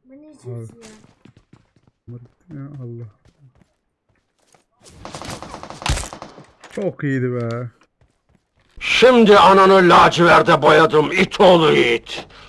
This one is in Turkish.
Bu ne cips ya? Ya Allah. Çok iyiydi be. Şimdi ananı laciverde boyadım it oğlu it.